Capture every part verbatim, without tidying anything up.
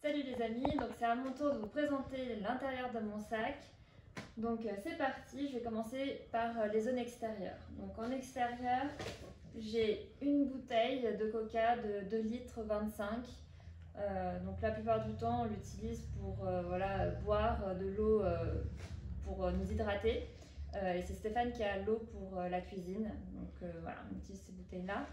Salut les amis, donc c'est à mon tour de vous présenter l'intérieur de mon sac. Donc euh, c'est parti, je vais commencer par euh, les zones extérieures. Donc en extérieur, j'ai une bouteille de coca de deux litres vingt-cinq. Euh, donc la plupart du temps on l'utilise pour euh, voilà, boire de l'eau euh, pour euh, nous hydrater. Euh, et c'est Stéphane qui a l'eau pour euh, la cuisine. Donc euh, voilà, on utilise ces bouteilles là.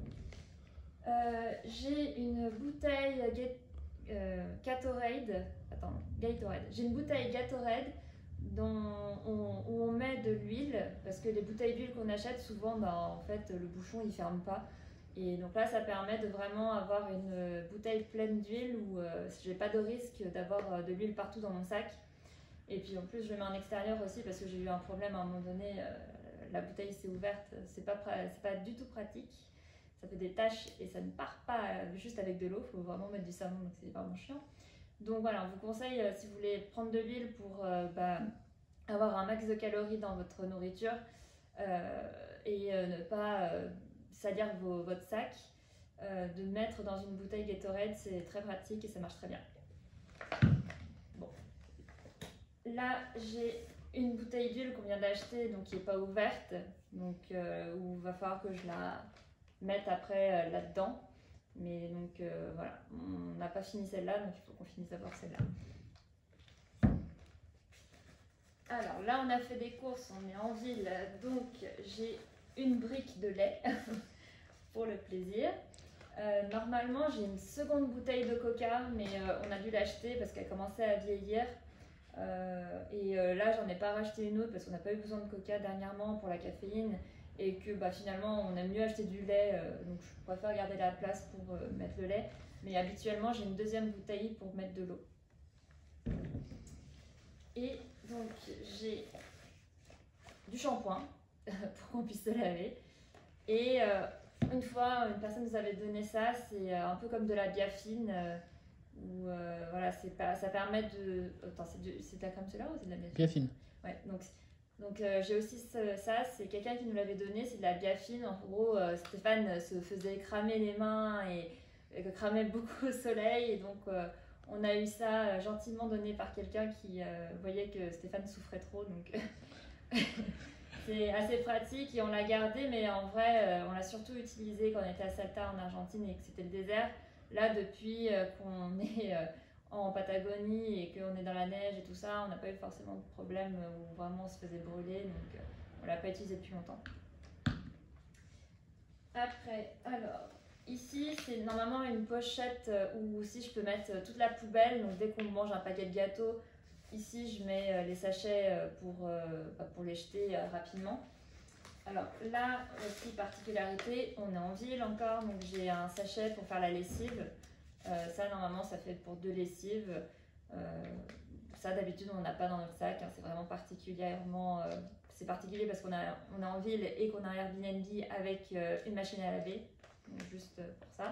Euh, j'ai une bouteille euh, Gatorade, attends, Gatorade. J'ai une bouteille Gatorade dont on, où on met de l'huile, parce que les bouteilles d'huile qu'on achète souvent, bah, en fait, le bouchon il ferme pas. Et donc là, ça permet de vraiment avoir une bouteille pleine d'huile où euh, j'ai pas de risque d'avoir de l'huile partout dans mon sac. Et puis en plus, je le mets en extérieur aussi parce que j'ai eu un problème à un moment donné. Euh, la bouteille s'est ouverte, c'est pas, c'est pas du tout pratique. Ça fait des taches et ça ne part pas juste avec de l'eau, il faut vraiment mettre du savon, donc c'est vraiment chiant. Donc voilà, on vous conseille, euh, si vous voulez prendre de l'huile pour euh, bah, avoir un max de calories dans votre nourriture euh, et euh, ne pas euh, salir vos, votre sac, euh, de mettre dans une bouteille Gatorade, c'est très pratique et ça marche très bien. Bon. Là, j'ai une bouteille d'huile qu'on vient d'acheter, donc qui n'est pas ouverte, donc euh, où il va falloir que je la mettre après euh, là-dedans. Mais donc euh, voilà, on n'a pas fini celle-là, donc il faut qu'on finisse d'abord celle-là. Alors là, on a fait des courses, on est en ville, donc j'ai une brique de lait pour le plaisir. Euh, normalement, j'ai une seconde bouteille de coca, mais euh, on a dû l'acheter parce qu'elle commençait à vieillir. Euh, et euh, là, j'en ai pas racheté une autre parce qu'on n'a pas eu besoin de coca dernièrement pour la caféine. Et que bah, finalement on aime mieux acheter du lait, euh, donc je préfère garder la place pour euh, mettre le lait. Mais habituellement j'ai une deuxième bouteille pour mettre de l'eau. Et donc j'ai du shampoing pour qu'on puisse se laver. Et euh, une fois une personne nous avait donné ça, c'est euh, un peu comme de la biafine. Euh, où euh, voilà, pas, ça permet de... Attends, c'est de la crème solaire ou c'est de la biafine? Biafine. Ouais, donc... Donc euh, j'ai aussi ce, ça, c'est quelqu'un qui nous l'avait donné, c'est de la biafine. En gros, euh, Stéphane se faisait cramer les mains et, et cramait beaucoup au soleil. Et donc euh, on a eu ça euh, gentiment donné par quelqu'un qui euh, voyait que Stéphane souffrait trop. Donc c'est assez pratique et on l'a gardé, mais en vrai, euh, on l'a surtout utilisé quand on était à Salta en Argentine et que c'était le désert. Là, depuis euh, qu'on est... Euh, en Patagonie et qu'on est dans la neige et tout ça, on n'a pas eu forcément de problème où vraiment on se faisait brûler, donc euh, on l'a pas utilisé depuis longtemps. Après, alors, ici c'est normalement une pochette où aussi je peux mettre toute la poubelle, donc dès qu'on mange un paquet de gâteaux, ici je mets les sachets pour, bah, pour les jeter rapidement. Alors là aussi, particularité, on est en ville encore, donc j'ai un sachet pour faire la lessive. Euh, ça, normalement, ça fait pour deux lessives. Euh, ça, d'habitude, on n'a pas dans notre sac. Hein, c'est vraiment particulièrement... Euh, c'est particulier parce qu'on a, on est en ville et qu'on a un Airbnb avec euh, une machine à laver. Donc, juste pour ça.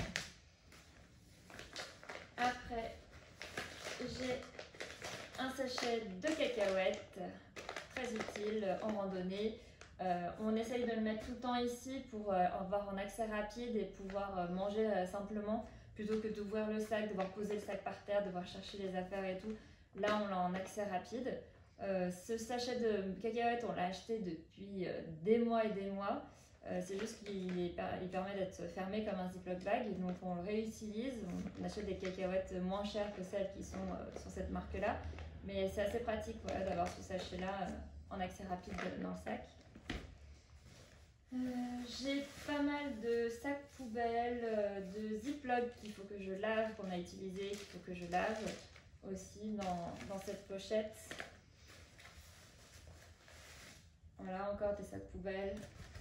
Après, j'ai un sachet de cacahuètes, très utile en randonnée. Euh, on essaye de le mettre tout le temps ici pour euh, avoir un accès rapide et pouvoir euh, manger euh, simplement. Plutôt que d'ouvrir le sac, devoir poser le sac par terre, devoir chercher les affaires et tout. Là, on l'a en accès rapide. Euh, ce sachet de cacahuètes, on l'a acheté depuis euh, des mois et des mois. Euh, c'est juste qu'il permet d'être fermé comme un Ziploc bag. Et donc, on le réutilise. On achète des cacahuètes moins chères que celles qui sont euh, sur cette marque-là. Mais c'est assez pratique voilà, d'avoir ce sachet-là euh, en accès rapide dans le sac. Euh, j'ai pas mal de sacs poubelles, euh, de Ziploc qu'il faut que je lave, qu'on a utilisé, qu'il faut que je lave aussi dans, dans cette pochette. Voilà, encore des sacs poubelles.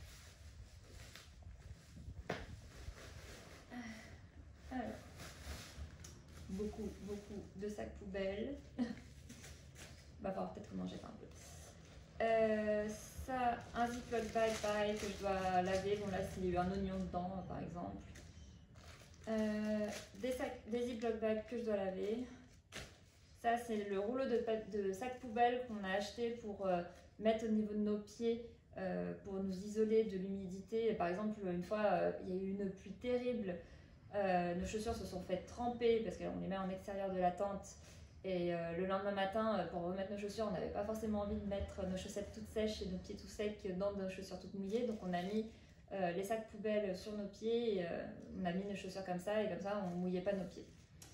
Alors, beaucoup, beaucoup de sacs poubelles. Va falloir peut-être que j'en jette un peu. Euh, ça, un Ziploc bag pareil que je dois laver. Bon là, s'il y a eu un oignon dedans, par exemple. Euh, des, sacs, des Ziploc bags que je dois laver. Ça, c'est le rouleau de, de sac poubelle qu'on a acheté pour euh, mettre au niveau de nos pieds euh, pour nous isoler de l'humidité. Par exemple, une fois, euh, il y a eu une pluie terrible Euh, nos chaussures se sont faites tremper parce qu'on les met en extérieur de la tente. Et euh, le lendemain matin, euh, pour remettre nos chaussures, on n'avait pas forcément envie de mettre nos chaussettes toutes sèches et nos pieds tout secs dans nos chaussures toutes mouillées. Donc on a mis euh, les sacs poubelles sur nos pieds, et, euh, on a mis nos chaussures comme ça, et comme ça on ne mouillait pas nos pieds.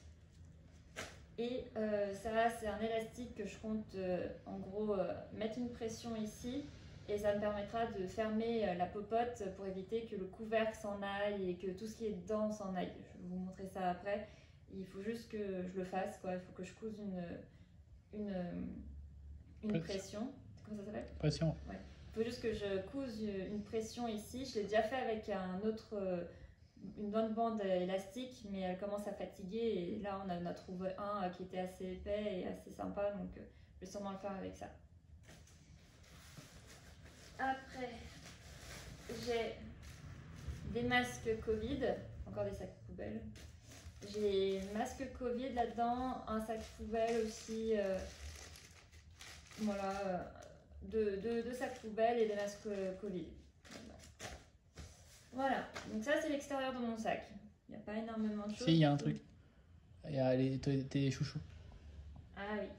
Et euh, ça, c'est un élastique que je compte euh, en gros euh, mettre une pression ici, et ça me permettra de fermer euh, la popote pour éviter que le couvercle s'en aille et que tout ce qui est dedans s'en aille. Je vais vous montrer ça après. Il faut juste que je le fasse, quoi. Il faut que je couse une, une, une pression. Comment ça s'appelle? Pression. Ouais. Il faut juste que je couse une pression ici. Je l'ai déjà fait avec un autre, une bonne bande élastique, mais elle commence à fatiguer. Et là, on en a trouvé un qui était assez épais et assez sympa, donc je vais sûrement le faire avec ça. Après, j'ai des masques Covid, encore des sacs poubelles. J'ai masque Covid là-dedans, un sac poubelle aussi, euh, voilà, euh, deux, deux, deux sacs poubelles et des masques Covid. Voilà, donc ça c'est l'extérieur de mon sac. Il n'y a pas énormément de choses. Si, il y a un truc. Il y a les, tes chouchous. Ah oui.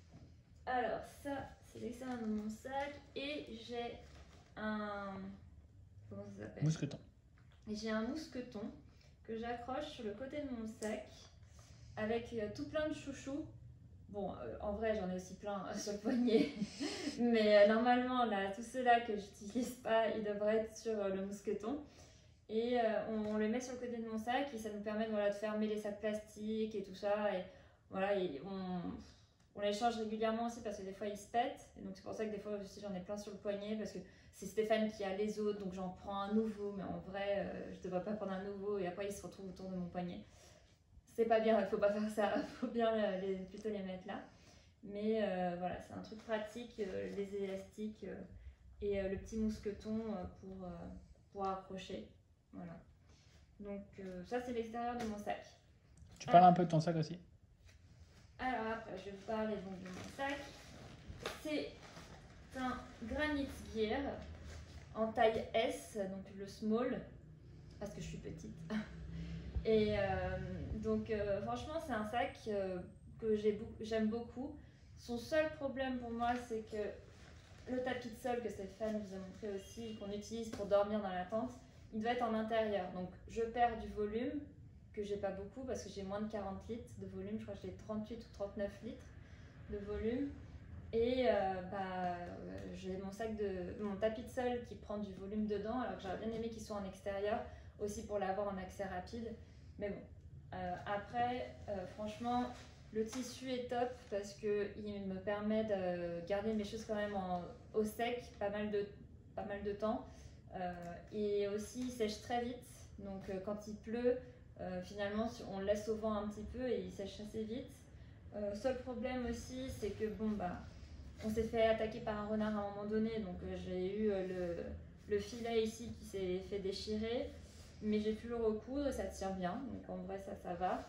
Alors ça, c'est l'extérieur de mon sac et j'ai un... Comment ça s'appelle? Mousqueton. J'ai un mousqueton que j'accroche sur le côté de mon sac avec euh, tout plein de chouchous. Bon, euh, en vrai, j'en ai aussi plein euh, sur le poignet, mais euh, normalement, là, tous ceux-là que j'utilise pas, ils devraient être sur euh, le mousqueton. Et euh, on, on les met sur le côté de mon sac et ça nous permet voilà, de fermer les sacs plastiques et tout ça. Et voilà, et on, on les change régulièrement aussi parce que des fois ils se pètent. Et donc c'est pour ça que des fois aussi j'en ai plein sur le poignet parce que c'est Stéphane qui a les autres, donc j'en prends un nouveau, mais en vrai, euh, je ne devrais pas prendre un nouveau et après il se retrouve autour de mon poignet. C'est pas bien, il ne faut pas faire ça, il faut bien les, plutôt les mettre là. Mais euh, voilà, c'est un truc pratique, euh, les élastiques euh, et euh, le petit mousqueton euh, pour, euh, pour accrocher. Voilà. Donc euh, ça c'est l'extérieur de mon sac. Tu parles un peu de ton sac aussi? Alors après, je vais vous parler donc de mon sac. C'est un Granite Gear en taille S, donc le small, parce que je suis petite. Et euh, donc euh, franchement c'est un sac euh, que j'aime beaucoup. Son seul problème pour moi c'est que le tapis de sol que Stéphane vous a montré aussi, qu'on utilise pour dormir dans la tente, il doit être en intérieur. Donc je perds du volume, que j'ai pas beaucoup parce que j'ai moins de quarante litres de volume, je crois que j'ai trente-huit ou trente-neuf litres de volume. Et euh, bah, j'ai mon sac de mon tapis de sol qui prend du volume dedans, alors que j'aurais bien aimé qu'il soit en extérieur aussi pour l'avoir en accès rapide. Mais bon, euh, après, euh, franchement, le tissu est top parce qu'il me permet de garder mes choses quand même en, au sec pas mal de, pas mal de temps. Euh, et aussi, il sèche très vite. Donc, euh, quand il pleut, euh, finalement, on le laisse au vent un petit peu et il sèche assez vite. Euh, seul problème aussi, c'est que bon, bah, on s'est fait attaquer par un renard à un moment donné. Donc, euh, j'ai eu euh, le, le filet ici qui s'est fait déchirer. Mais j'ai pu le recoudre et ça tient bien, donc en vrai ça, ça va.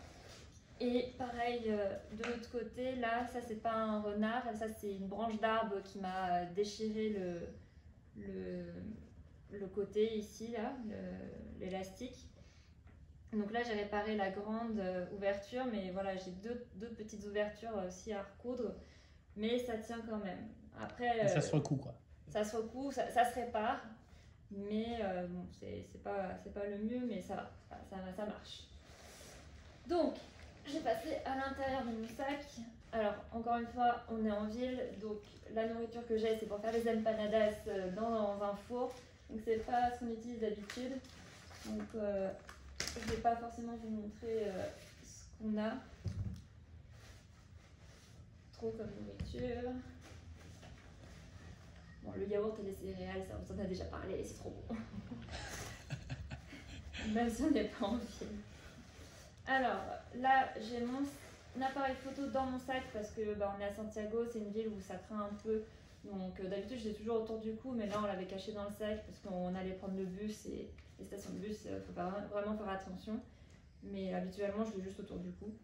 Et pareil, euh, de l'autre côté, là, ça c'est pas un renard, ça c'est une branche d'arbre qui m'a déchiré le, le, le côté ici, là, l'élastique. Donc là j'ai réparé la grande euh, ouverture, mais voilà, j'ai deux, deux petites ouvertures aussi à recoudre, mais ça tient quand même. Après, euh, ça se recoue quoi. Ça se recoue, ça, ça se répare. Mais euh, bon, c'est pas, pas le mieux, mais ça va, ça, ça marche. Donc, j'ai passé à l'intérieur de mon sac. Alors, encore une fois, on est en ville, donc la nourriture que j'ai, c'est pour faire les empanadas dans, dans un four. Donc, c'est pas ce qu'on utilise d'habitude. Donc, euh, je vais pas forcément vous montrer euh, ce qu'on a. Trop comme nourriture. Bon, le yaourt et les céréales, ça on en a déjà parlé, c'est trop bon. Même si on n'est pas en film. Alors, là, j'ai mon appareil photo dans mon sac parce que bah, on est à Santiago, c'est une ville où ça craint un peu. Donc, euh, d'habitude, je l'ai toujours autour du cou, mais là, on l'avait caché dans le sac parce qu'on allait prendre le bus et les stations de bus, il faut pas vraiment faire attention. Mais habituellement, je l'ai juste autour du cou.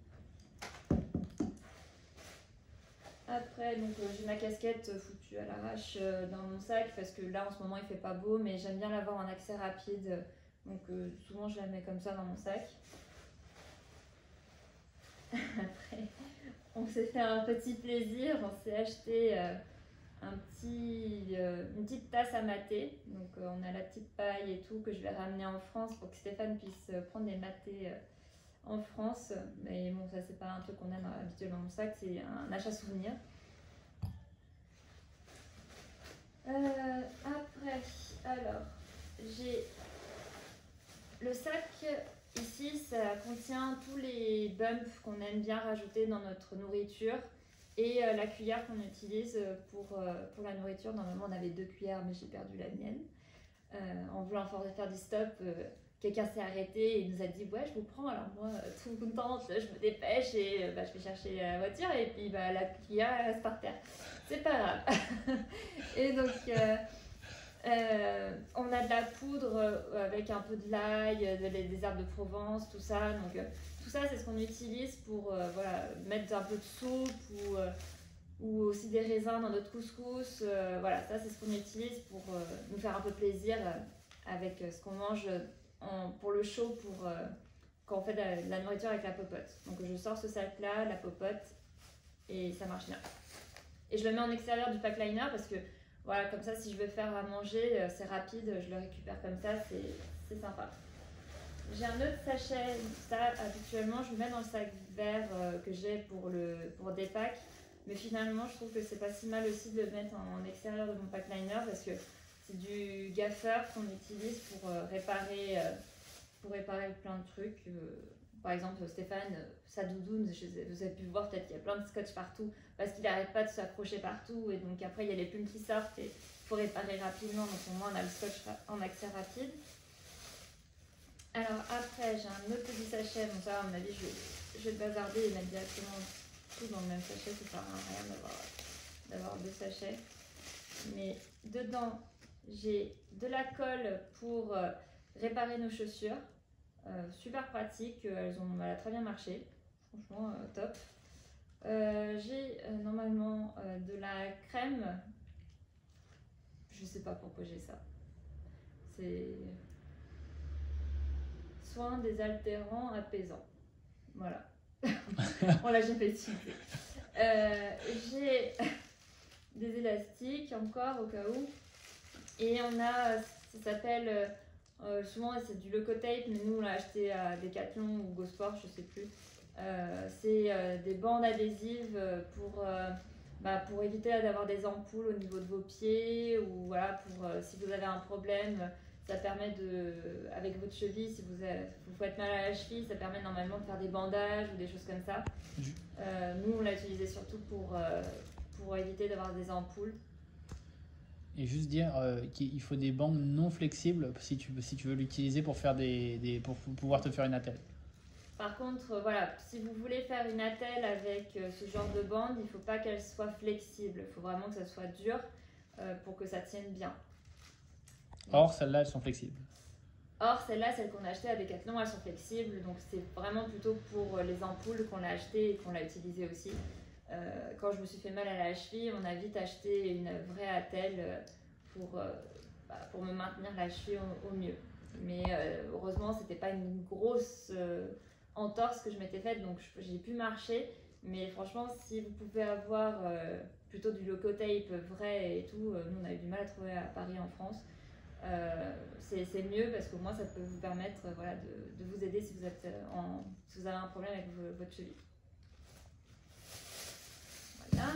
Après, donc euh, j'ai ma casquette foutue à l'arrache euh, dans mon sac parce que là en ce moment il fait pas beau, mais j'aime bien l'avoir en accès rapide, donc euh, souvent je la mets comme ça dans mon sac. Après, on s'est fait un petit plaisir, on s'est acheté euh, un petit, euh, une petite tasse à mater. Donc euh, on a la petite paille et tout que je vais ramener en France pour que Stéphane puisse euh, prendre des matés euh, en France. Mais bon, ça c'est pas un truc qu'on aime habituellement dans mon sac, c'est un achat souvenir. Euh, après, alors, j'ai le sac. Ici, ça contient tous les bumps qu'on aime bien rajouter dans notre nourriture et euh, la cuillère qu'on utilise pour, euh, pour la nourriture. Normalement, on avait deux cuillères, mais j'ai perdu la mienne. Euh, en voulant faire du stop, euh, quelqu'un s'est arrêté et nous a dit « Ouais, je vous prends ». Alors moi, tout contente, je me dépêche et euh, bah, je vais chercher la voiture et puis bah, la cuillère elle reste par terre. C'est pas grave. Et donc... Euh, Euh, on a de la poudre euh, avec un peu de l'ail, de, des herbes de Provence, tout ça. Donc, euh, tout ça, c'est ce qu'on utilise pour euh, voilà, mettre un peu de soupe ou, euh, ou aussi des raisins dans notre couscous. Euh, voilà, ça, c'est ce qu'on utilise pour euh, nous faire un peu plaisir euh, avec ce qu'on mange en, pour le chaud, pour, euh, quand on fait de la, de la nourriture avec la popote. Donc, je sors ce sac-là, la popote, et ça marche bien. Et je le mets en extérieur du pack liner parce que voilà, comme ça, si je veux faire à manger, c'est rapide, je le récupère comme ça, c'est sympa. J'ai un autre sachet, ça habituellement je le mets dans le sac vert euh, que j'ai pour, le, pour des packs, mais finalement je trouve que c'est pas si mal aussi de le mettre en, en extérieur de mon pack liner parce que c'est du gaffeur qu'on utilise pour euh, réparer, euh, pour réparer plein de trucs. Euh, par exemple, Stéphane, sa doudoune, vous avez pu voir peut-être qu'il y a plein de scotch partout parce qu'il n'arrête pas de s'accrocher partout et donc après il y a les plumes qui sortent et il faut réparer rapidement, donc au moins on a le scotch en accès rapide. Alors après j'ai un autre petit sachet, bon ça à mon avis je vais, je vais le bazarder et mettre directement tout dans le même sachet, ça sert à rien d'avoir deux sachets. Mais dedans j'ai de la colle pour euh, réparer nos chaussures. Euh, super pratique, elles ont elle a très bien marché, franchement euh, top. Euh, j'ai euh, normalement euh, de la crème, je sais pas pourquoi j'ai ça, c'est soin désaltérant apaisant, voilà. On l'a jamais utilisé. Euh, j'ai des élastiques encore au cas où, et on a, ça s'appelle Euh, souvent c'est du Locotape, mais nous on l'a acheté à Decathlon ou Go-Sport, je sais plus. Euh, c'est euh, des bandes adhésives pour, euh, bah, pour éviter d'avoir des ampoules au niveau de vos pieds ou voilà, pour euh, si vous avez un problème, ça permet de, avec votre cheville, si vous, avez, vous faites mal à la cheville, ça permet normalement de faire des bandages ou des choses comme ça. Euh, nous on l'a utilisé surtout pour, euh, pour éviter d'avoir des ampoules. Et juste dire euh, qu'il faut des bandes non flexibles si tu, si tu veux l'utiliser pour, faire des, des, pour pouvoir te faire une attelle. Par contre, euh, voilà, si vous voulez faire une attelle avec euh, ce genre de bande, il ne faut pas qu'elle soit flexible. Il faut vraiment que ça soit dur euh, pour que ça tienne bien. Or, celles-là, elles sont flexibles. Or, celles-là, celles qu'on a achetées à Decathlon, elles sont flexibles. Donc, c'est vraiment plutôt pour les ampoules qu'on a achetées et qu'on l'a utilisé aussi. Euh, quand je me suis fait mal à la cheville, on a vite acheté une vraie attelle pour, euh, bah, pour me maintenir la cheville au, au mieux. Mais euh, heureusement, c'était pas une grosse euh, entorse que je m'étais faite, donc j'ai pu marcher. Mais franchement, si vous pouvez avoir euh, plutôt du Locotape vrai et tout, euh, nous on a eu du mal à trouver à Paris en France. Euh, c'est mieux parce qu'au moins ça peut vous permettre euh, voilà, de, de vous aider si vous, êtes en, si vous avez un problème avec votre cheville. Voilà.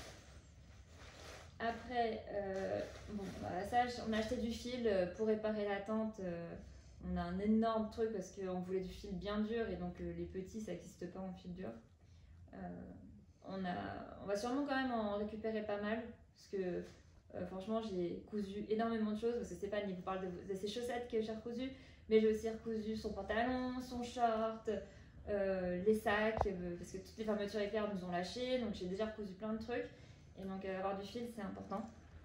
Après, euh, bon, bah, ça, on a acheté du fil pour réparer la tente. Euh, on a un énorme truc parce qu'on voulait du fil bien dur et donc euh, les petits ça n'existe pas en fil dur. Euh, on, a, on va sûrement quand même en récupérer pas mal parce que euh, franchement j'ai cousu énormément de choses parce que Stéphane il vous parle de, de ses chaussettes que j'ai recousues, mais j'ai aussi recousu son pantalon, son short, euh, les sacs euh, parce que toutes les fermetures éclairs nous ont lâché, donc j'ai déjà recousu plein de trucs et donc euh, avoir du fil c'est important.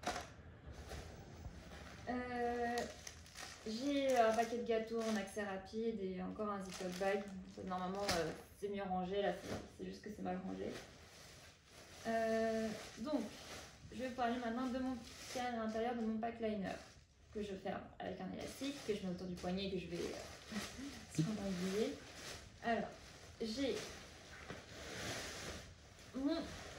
Euh, j'ai un paquet de gâteaux en accès rapide et encore un ziploc bag. Normalement euh, c'est mieux rangé, là c'est juste que c'est mal rangé. Euh, donc je vais vous parler maintenant de mon à l'intérieur de mon pack liner que je ferme avec un élastique que je mets autour du poignet et que je vais euh, s'enrayer. Alors j'ai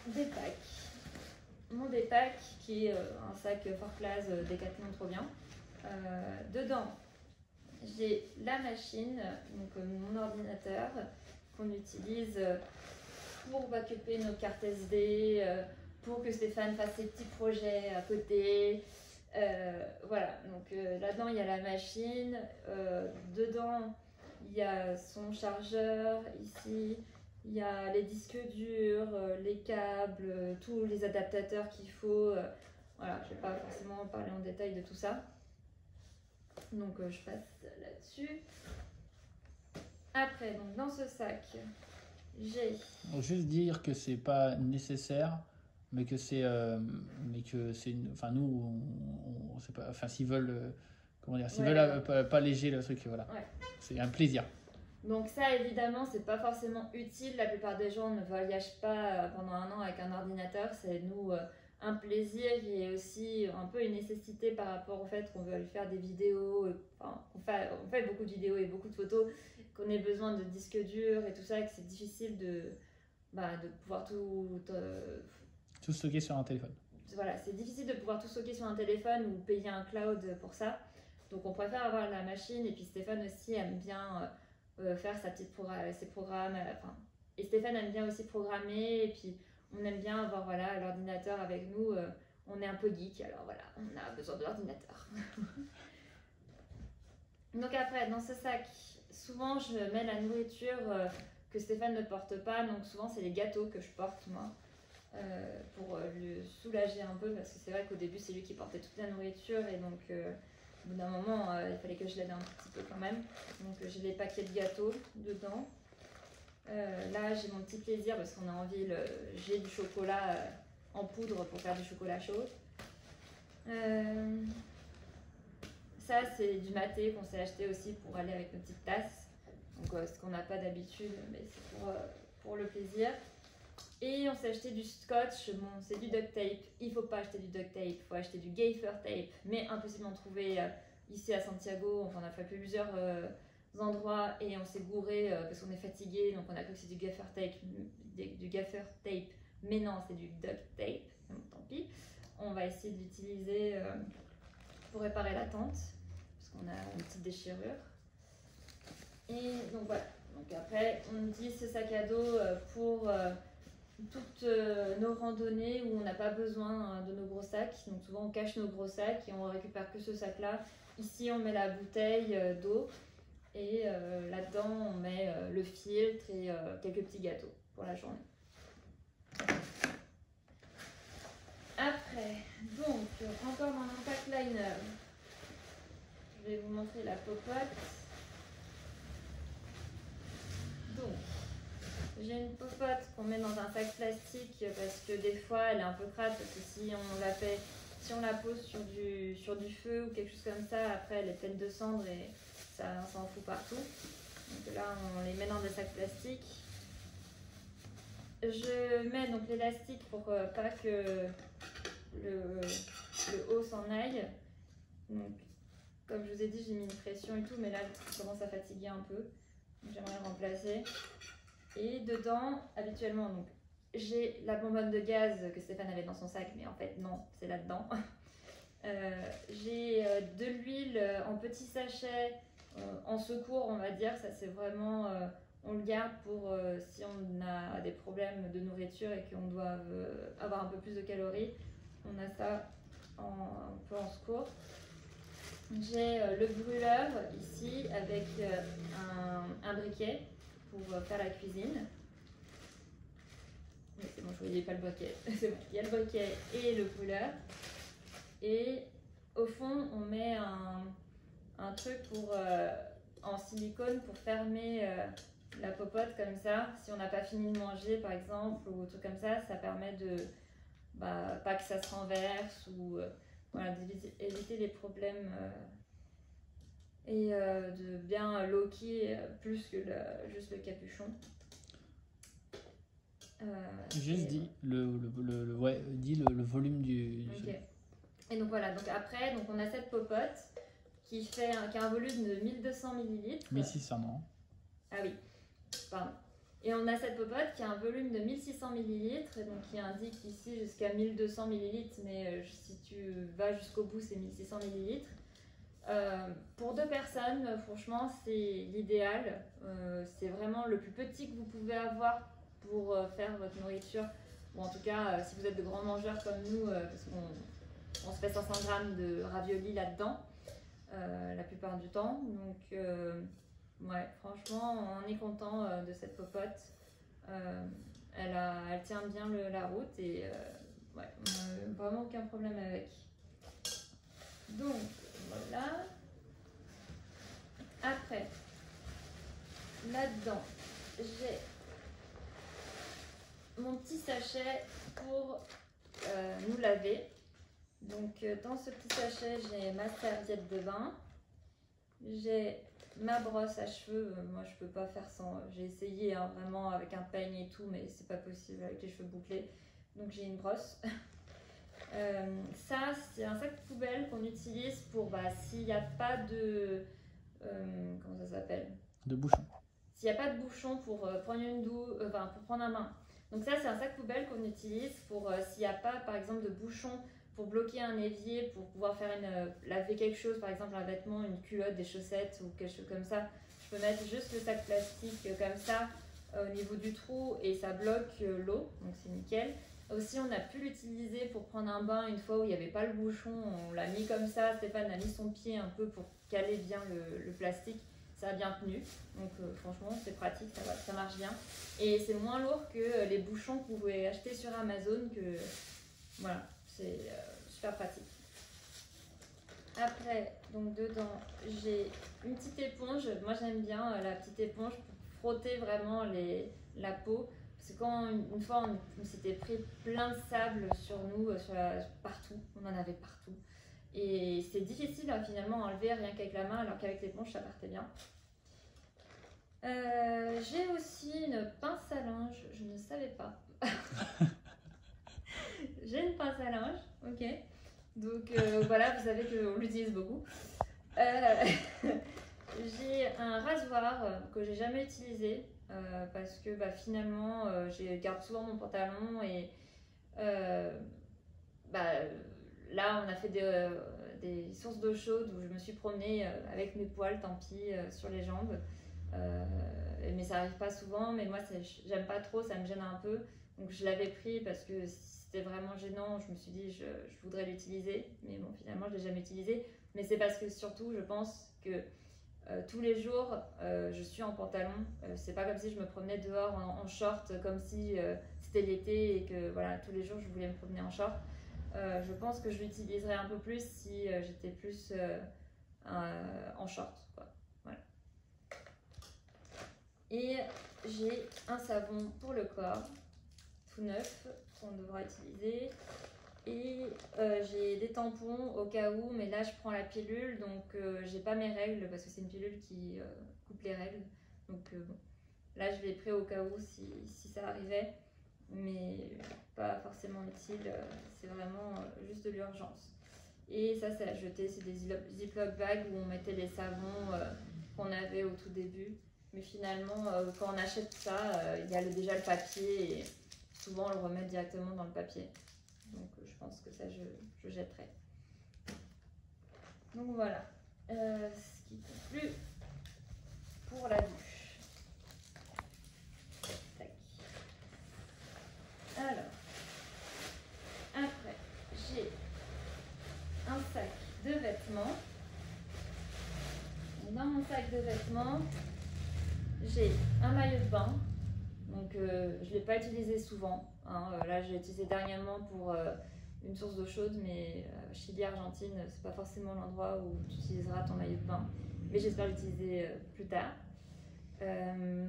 Daypack. Mon Daypack qui est euh, un sac fort classe euh, Decathlon trop bien. Euh, dedans, j'ai la machine, donc euh, mon ordinateur qu'on utilise pour backuper nos cartes S D, euh, pour que Stéphane fasse ses petits projets à côté. Euh, voilà, donc euh, là-dedans il y a la machine, euh, dedans il y a son chargeur, ici il y a les disques durs, euh, les câbles, euh, tous les adaptateurs qu'il faut. Euh, voilà, je ne vais pas forcément parler en détail de tout ça. Donc euh, je passe là-dessus. Après, donc dans ce sac, j'ai... Faut juste dire que c'est pas nécessaire, mais que c'est, euh, mais que c'est, une... enfin nous, on, on sait pas, enfin s'ils veulent, euh, comment dire, s'ils Ouais, veulent ouais. euh, pas, pas léger le truc, voilà. Ouais. C'est un plaisir. Donc ça, évidemment, c'est pas forcément utile. La plupart des gens ne voyagent pas pendant un an avec un ordinateur. C'est nous euh, un plaisir et aussi un peu une nécessité par rapport au fait qu'on veut aller faire des vidéos. Enfin, on fait, on fait beaucoup de vidéos et beaucoup de photos, qu'on ait besoin de disques durs et tout ça, que c'est difficile de, bah, de pouvoir tout... Euh, tout stocker sur un téléphone. Voilà, c'est difficile de pouvoir tout stocker sur un téléphone ou payer un cloud pour ça. Donc on préfère avoir la machine et puis Stéphane aussi aime bien... Euh, Euh, faire sa petite programme, ses programmes. Euh, enfin, et Stéphane aime bien aussi programmer et puis on aime bien avoir voilà, l'ordinateur avec nous. Euh, on est un peu geek, alors voilà, on a besoin de l'ordinateur. Donc après, dans ce sac, souvent je mets la nourriture euh, que Stéphane ne porte pas. Donc souvent c'est les gâteaux que je porte moi euh, pour euh, le soulager un peu parce que c'est vrai qu'au début c'est lui qui portait toute la nourriture et donc... Euh, Au bout d'un moment, euh, il fallait que je l'aide un petit peu quand même. Donc euh, j'ai les paquets de gâteaux dedans. Euh, là, j'ai mon petit plaisir parce qu'on a en ville, euh, j'ai du chocolat euh, en poudre pour faire du chocolat chaud. Euh, ça, c'est du maté qu'on s'est acheté aussi pour aller avec nos petites tasses. Donc euh, ce qu'on n'a pas d'habitude, mais c'est pour, euh, pour le plaisir. Et on s'est acheté du scotch, bon, c'est du duct tape. Il ne faut pas acheter du duct tape, il faut acheter du gaffer tape, mais impossible d'en trouver euh, ici à Santiago. Enfin, on a fait plusieurs euh, endroits et on s'est gouré euh, parce qu'on est fatigué, donc on a cru que c'est du gaffer tape, du gaffer tape, mais non, c'est du duct tape. Donc, tant pis. On va essayer de l'utiliser euh, pour réparer la tente parce qu'on a une petite déchirure. Et donc voilà. Donc après, on dit ce sac à dos euh, pour euh, toutes euh, nos randonnées où on n'a pas besoin euh, de nos gros sacs. Donc souvent on cache nos gros sacs et on récupère que ce sac là. Ici on met la bouteille euh, d'eau et euh, là-dedans on met euh, le filtre et euh, quelques petits gâteaux pour la journée. Après, donc encore dans mon pack liner, je vais vous montrer la popote. Donc j'ai une popote qu'on met dans un sac plastique parce que des fois elle est un peu crade parce que si on la fait, si on la pose sur du, sur du feu ou quelque chose comme ça, après elle est pleine de cendres et ça s'en fout partout. Donc là on les met dans des sacs plastiques. Je mets donc l'élastique pour euh, pas que le, le haut s'en aille. Donc comme je vous ai dit, j'ai mis une pression et tout, mais là je commence à fatiguer un peu. Donc j'aimerais le remplacer. Et dedans, habituellement, donc j'ai la bonbonne de gaz que Stéphane avait dans son sac, mais en fait non, c'est là-dedans. Euh, j'ai euh, de l'huile en petits sachets, euh, en secours on va dire, ça c'est vraiment, euh, on le garde pour euh, si on a des problèmes de nourriture et qu'on doit euh, avoir un peu plus de calories, on a ça en, un peu en secours. J'ai euh, le brûleur ici avec euh, un, un briquet pour euh, faire la cuisine. Mais c'est bon, je ne voyais pas le briquet. C'est bon, il y a le briquet et le brûleur. Et au fond, on met un, un truc pour, euh, en silicone pour fermer euh, la popote comme ça. Si on n'a pas fini de manger, par exemple, ou un truc comme ça, ça permet de bah, pas que ça se renverse ou euh, voilà, d'éviter les problèmes euh, et euh, de bien loquer euh, plus que le, juste le capuchon. Euh, Juste et, dis le, le, le, le, ouais, dis le, le volume du, du okay. Et donc voilà, donc après donc on a cette popote qui fait un, qui a un volume de mille deux cents millilitres. mille six cents, non? Ah oui, pardon. Et on a cette popote qui a un volume de mille six cents millilitres, donc qui indique ici jusqu'à mille deux cents millilitres, mais euh, si tu vas jusqu'au bout, c'est mille six cents millilitres. Euh, pour deux personnes, franchement, c'est l'idéal. Euh, c'est vraiment le plus petit que vous pouvez avoir pour euh, faire votre nourriture. Ou en tout cas, euh, si vous êtes de grands mangeurs comme nous, euh, parce qu'on on se fait cinq cents grammes de raviolis là-dedans, euh, la plupart du temps. Donc, euh, ouais, franchement, on est content euh, de cette popote. Euh, elle, a, elle tient bien le, la route et euh, ouais, on n'a vraiment aucun problème avec. Donc, voilà. Après, là-dedans, j'ai mon petit sachet pour euh, nous laver. Donc, euh, dans ce petit sachet, j'ai ma serviette de bain. J'ai ma brosse à cheveux. Euh, moi, je peux pas faire sans. J'ai essayé hein, vraiment avec un peigne et tout, mais c'est pas possible avec les cheveux bouclés. Donc, j'ai une brosse. Euh, ça, c'est un sac poubelle qu'on utilise pour bah, s'il n'y a pas de. Euh, comment ça s'appelle? De bouchon. S'il n'y a pas de bouchon pour euh, prendre une douche, euh, enfin pour prendre un bain. Donc, ça, c'est un sac poubelle qu'on utilise pour euh, s'il n'y a pas, par exemple, de bouchon pour bloquer un évier, pour pouvoir faire une, euh, laver quelque chose, par exemple un vêtement, une culotte, des chaussettes ou quelque chose comme ça. Je peux mettre juste le sac plastique euh, comme ça euh, au niveau du trou et ça bloque euh, l'eau, donc c'est nickel. Aussi, on a pu l'utiliser pour prendre un bain une fois où il n'y avait pas le bouchon. On l'a mis comme ça. Stéphane a mis son pied un peu pour caler bien le, le plastique. Ça a bien tenu. Donc, euh, franchement, c'est pratique. Ça, va, ça marche bien. Et c'est moins lourd que euh, les bouchons que vous pouvez acheter sur Amazon. Que, voilà, c'est euh, super pratique. Après, donc dedans, j'ai une petite éponge. Moi, j'aime bien euh, la petite éponge pour frotter vraiment les, la peau. Parce que quand une, une fois on, on s'était pris plein de sable sur nous, sur la, partout, on en avait partout. Et c'est difficile hein, finalement à enlever rien qu'avec la main, alors qu'avec l'éponge ça partait bien. Euh, j'ai aussi une pince à linge, je ne savais pas. J'ai une pince à linge, ok. Donc euh, voilà, vous savez qu'on l'utilise beaucoup. Euh, j'ai un rasoir que j'ai jamais utilisé. Euh, parce que bah, finalement euh, je garde souvent mon pantalon et euh, bah, là on a fait des, euh, des sources d'eau chaude où je me suis promenée euh, avec mes poils tant pis euh, sur les jambes euh, mais ça arrive pas souvent, mais moi j'aime pas trop, ça me gêne un peu, donc je l'avais pris parce que c'était vraiment gênant. Je me suis dit je, je voudrais l'utiliser, mais bon finalement je l'ai jamais utilisé, mais c'est parce que surtout je pense que Euh, tous les jours, euh, je suis en pantalon. Euh, c'est pas comme si je me promenais dehors en, en short, comme si euh, c'était l'été et que voilà, tous les jours je voulais me promener en short. Euh, je pense que je l'utiliserais un peu plus si euh, j'étais plus euh, euh, en short, quoi. Voilà. Et j'ai un savon pour le corps, tout neuf, qu'on devra utiliser. Et euh, j'ai des tampons au cas où, mais là je prends la pilule, donc euh, j'ai pas mes règles parce que c'est une pilule qui euh, coupe les règles. Donc euh, bon, là je l'ai pris au cas où si, si ça arrivait, mais pas forcément utile, euh, c'est vraiment euh, juste de l'urgence. Et ça c'est à jeter, c'est des Ziploc bags où on mettait les savons euh, qu'on avait au tout début. Mais finalement, euh, quand on achète ça, euh, il y a le, déjà le papier et souvent on le remet directement dans le papier. Donc je pense que ça je, je jetterai. Donc voilà, euh, ce qui conclut pour la douche. Tac. Alors, après j'ai un sac de vêtements. Et dans mon sac de vêtements, j'ai un maillot de bain. Donc euh, je ne l'ai pas utilisé souvent. Hein. Euh, là, j'ai utilisé dernièrement pour euh, une source d'eau chaude, mais euh, Chili, Argentine, c'est pas forcément l'endroit où tu utiliseras ton maillot de bain. Mais j'espère l'utiliser euh, plus tard. Euh,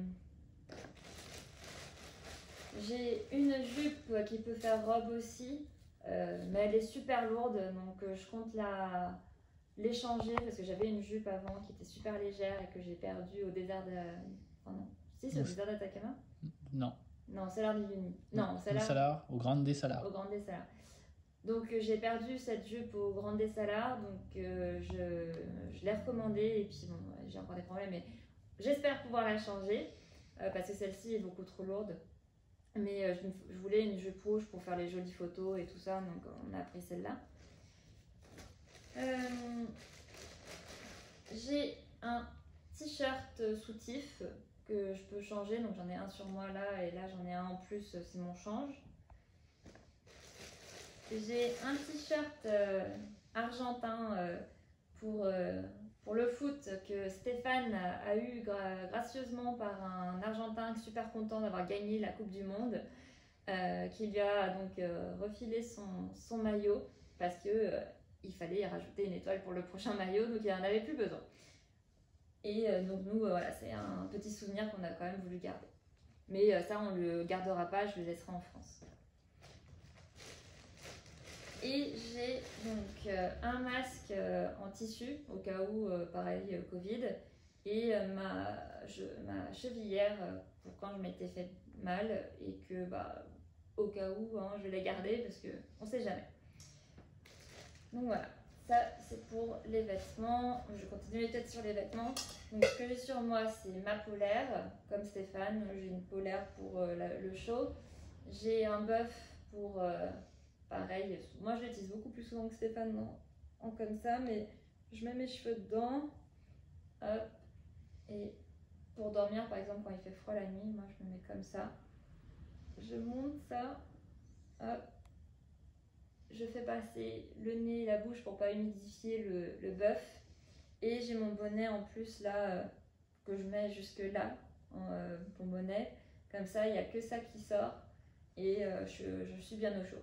j'ai une jupe qui peut faire robe aussi, euh, mais elle est super lourde, donc euh, je compte la l'échanger parce que j'avais une jupe avant qui était super légère et que j'ai perdue au désert de... Oh non, si c'est au désert d'Atacama. Non. Non, Salar d'Uyuni. Non, Au Salar. Salar, au Grande Salar. Au Grande Salar. Donc euh, j'ai perdu cette jupe au Grande Salar, donc euh, je, je l'ai recommandée et puis bon, j'ai encore des problèmes, mais j'espère pouvoir la changer. euh, parce que celle-ci est beaucoup trop lourde. Mais euh, je, je voulais une jupe rouge pour faire les jolies photos et tout ça, donc on a pris celle-là. Euh, j'ai un t-shirt soutif que je peux changer, donc j'en ai un sur moi là et là j'en ai un en plus si mon change. J'ai un t-shirt euh, argentin euh, pour, euh, pour le foot que Stéphane a, a eu gra gracieusement par un Argentin super content d'avoir gagné la Coupe du Monde, euh, qui lui a donc euh, refilé son, son maillot parce que euh, il fallait y rajouter une étoile pour le prochain maillot, donc il n'en avait plus besoin. Et euh, donc nous, euh, voilà, c'est un petit souvenir qu'on a quand même voulu garder. Mais euh, ça, on ne le gardera pas, je le laisserai en France. Et j'ai donc euh, un masque euh, en tissu, au cas où, euh, pareil, euh, Covid, et euh, ma, je, ma chevillère euh, pour quand je m'étais fait mal, et que, bah, au cas où, hein, je l'ai gardée parce qu'on ne sait jamais. Donc voilà, ça c'est pour les vêtements. Je continue peut-être sur les vêtements. Donc ce que j'ai sur moi, c'est ma polaire, comme Stéphane. J'ai une polaire pour euh, la, le show. J'ai un buff pour... Euh, pareil, moi je l'utilise beaucoup plus souvent que Stéphane en, en comme ça, mais je mets mes cheveux dedans, hop, et pour dormir par exemple quand il fait froid la nuit, moi je me mets comme ça, je monte ça, hop, je fais passer le nez et la bouche pour pas humidifier le, le buff, et j'ai mon bonnet en plus là, euh, que je mets jusque là, en, euh, mon bonnet, comme ça il n'y a que ça qui sort, et euh, je, je suis bien au chaud.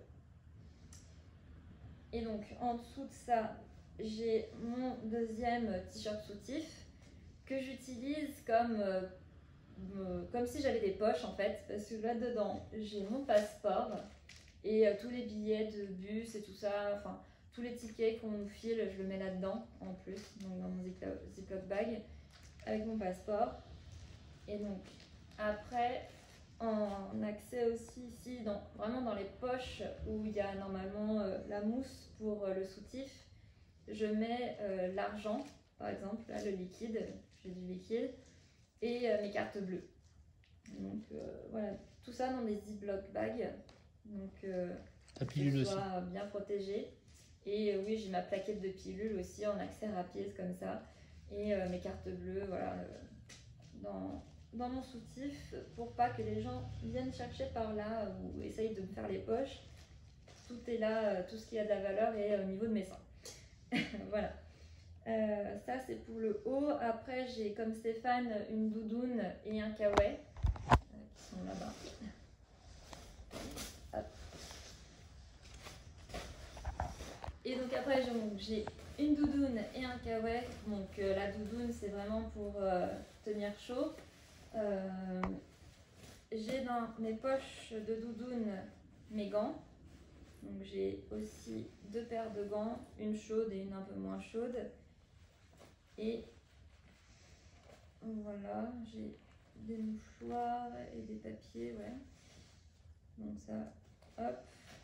Et donc en dessous de ça, j'ai mon deuxième t-shirt soutif que j'utilise comme, euh, comme si j'avais des poches en fait, parce que là-dedans, j'ai mon passeport et euh, tous les billets de bus et tout ça, enfin tous les tickets qu'on nous file, je le mets là-dedans en plus, donc dans mon Ziploc bag avec mon passeport. Et donc après, en accès aussi ici, dans, vraiment dans les poches où il y a normalement euh, la mousse pour euh, le soutif, je mets euh, l'argent, par exemple, là le liquide, j'ai du liquide, et euh, mes cartes bleues. Donc euh, voilà, tout ça dans des Ziploc bags, donc euh, ta pilule que ce soit aussi. bien protégé. Et euh, oui, j'ai ma plaquette de pilule aussi en accès rapide comme ça, et euh, mes cartes bleues, voilà, euh, dans... dans mon soutif pour pas que les gens viennent chercher par là ou essayent de me faire les poches. Tout est là, tout ce qui a de la valeur est au niveau de mes seins. Voilà. Euh, ça c'est pour le haut. Après j'ai comme Stéphane une doudoune et un kawaii euh, qui sont là-bas. Et donc après j'ai une doudoune et un kawaii. Donc euh, la doudoune c'est vraiment pour euh, tenir chaud. Euh, j'ai dans mes poches de doudoune mes gants, donc j'ai aussi deux paires de gants, une chaude et une un peu moins chaude, et voilà, j'ai des mouchoirs et des papiers, ouais, donc ça, hop,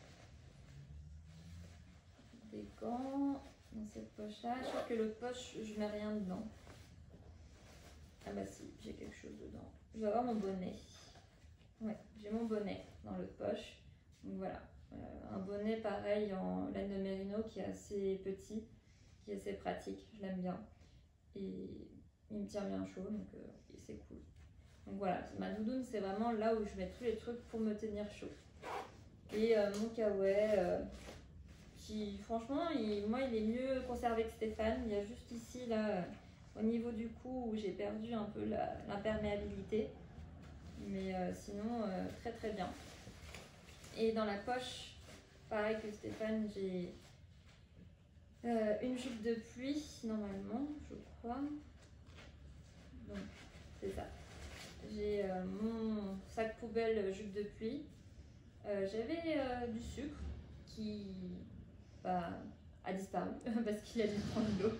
des gants dans cette poche là. Je crois que l'autre poche je mets rien dedans. Ah bah si, j'ai quelque chose dedans. Je vais avoir mon bonnet. Ouais, j'ai mon bonnet dans l'autre poche. Donc voilà, euh, un bonnet pareil en laine de mérino qui est assez petit, qui est assez pratique, je l'aime bien. Et il me tient bien chaud, donc euh, c'est cool. Donc voilà, ma doudoune c'est vraiment là où je mets tous les trucs pour me tenir chaud. Et euh, mon kawaii, euh, qui franchement, il, moi il est mieux conservé que Stéphane. Il y a juste ici là, euh, au niveau du cou où j'ai perdu un peu l'imperméabilité. Mais euh, sinon, euh, très très bien. Et dans la poche, pareil que Stéphane, j'ai euh, une jupe de pluie, normalement, je crois. Donc, c'est ça. J'ai euh, mon sac poubelle jupe de pluie. Euh, J'avais euh, du sucre qui bah, a disparu parce qu'il a dû prendre l'eau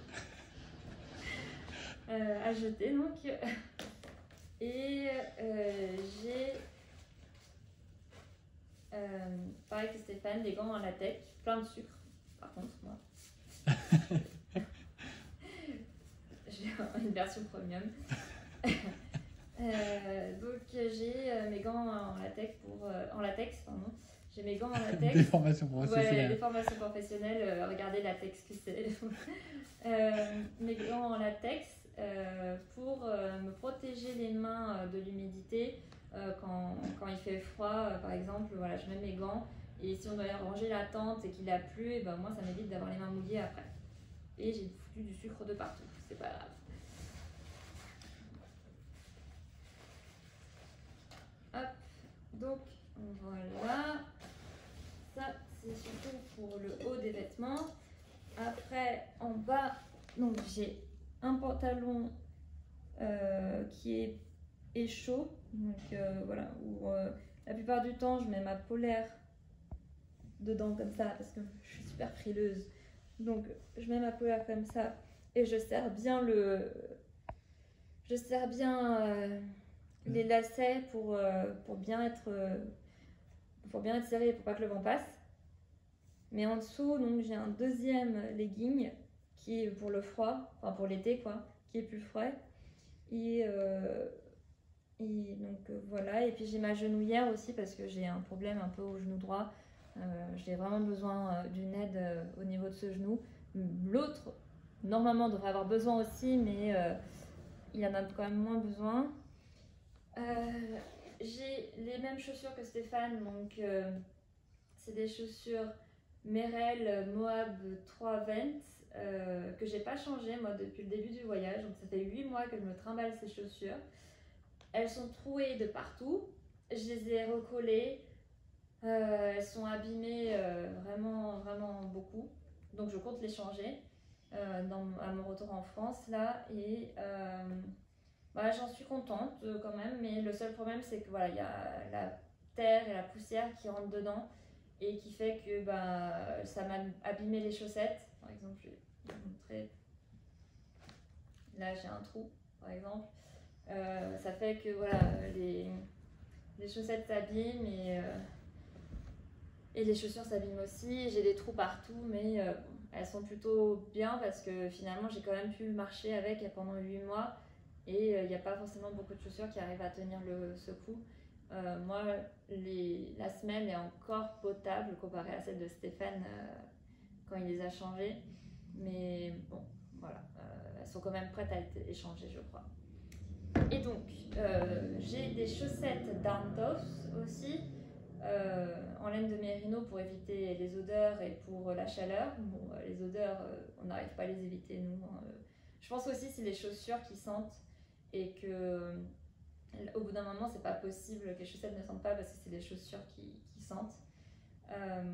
euh, à jeter. Donc. Et euh, j'ai, euh, pareil que Stéphane, des gants en latex, plein de sucre, par contre, moi. J'ai une version premium. Euh, donc j'ai euh, mes gants en latex pour euh, en latex pardon. J'ai mes gants en latex. Des formations professionnelles. Ouais, des formations professionnelles. Euh, regardez latex que c'est. euh, mes gants en latex euh, pour euh, me protéger les mains euh, de l'humidité euh, quand, quand il fait froid. Euh, par exemple, voilà, je mets mes gants et si on doit ranger la tente et qu'il a plu, et ben moi ça m'évite d'avoir les mains mouillées après. Et j'ai foutu du sucre de partout. C'est pas grave. Hop, donc voilà, ça c'est surtout pour le haut des vêtements. Après, en bas, donc j'ai un pantalon euh, qui est, est chaud, donc euh, voilà, où euh, la plupart du temps je mets ma polaire dedans comme ça parce que je suis super frileuse. Donc je mets ma polaire comme ça et je serre bien le, je serre bien. Euh, les lacets pour, euh, pour bien être euh, pour bien être serré pour pas que le vent passe. Mais en dessous, donc j'ai un deuxième legging qui est pour le froid, enfin pour l'été quoi, qui est plus frais. Et, euh, et donc euh, voilà. Et puis j'ai ma genouillère aussi parce que j'ai un problème un peu au genou droit. Euh, j'ai vraiment besoin euh, d'une aide euh, au niveau de ce genou. L'autre, normalement, devrait avoir besoin aussi, mais euh, il en a quand même moins besoin. Euh, j'ai les mêmes chaussures que Stéphane, donc euh, c'est des chaussures Merrell Moab trois Vent euh, que j'ai pas changé moi depuis le début du voyage, donc ça fait huit mois que je me trimballe ces chaussures. Elles sont trouées de partout, je les ai recollées, euh, elles sont abîmées euh, vraiment vraiment beaucoup, donc je compte les changer euh, dans, à mon retour en France là et euh, bah, j'en suis contente euh, quand même, mais le seul problème c'est que voilà, il y a la terre et la poussière qui rentrent dedans et qui fait que bah, ça m'a abîmé les chaussettes. Par exemple, je vais vous montrer. Là, j'ai un trou, par exemple. Euh, ça fait que voilà, les, les chaussettes s'abîment et, euh, et les chaussures s'abîment aussi. J'ai des trous partout, mais euh, elles sont plutôt bien parce que finalement, j'ai quand même pu marcher avec pendant huit mois. Et il euh, n'y a pas forcément beaucoup de chaussures qui arrivent à tenir le, ce coup. Euh, moi, les, la semelle est encore potable comparée à celle de Stéphane euh, quand il les a changées. Mais bon, voilà, euh, elles sont quand même prêtes à être échangées, je crois. Et donc, euh, j'ai des chaussettes Darntos aussi, euh, en laine de mérino pour éviter les odeurs et pour la chaleur. Bon, les odeurs, euh, on n'arrive pas à les éviter, nous. Hein. Je pense aussi c'est les chaussures qui sentent. Et que au bout d'un moment c'est pas possible que les chaussettes ne sentent pas parce que c'est des chaussures qui, qui sentent euh,